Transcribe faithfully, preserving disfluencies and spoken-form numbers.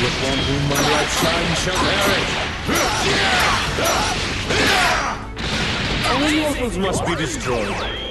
upon whom my light shine shall perish. All mortals must be destroyed.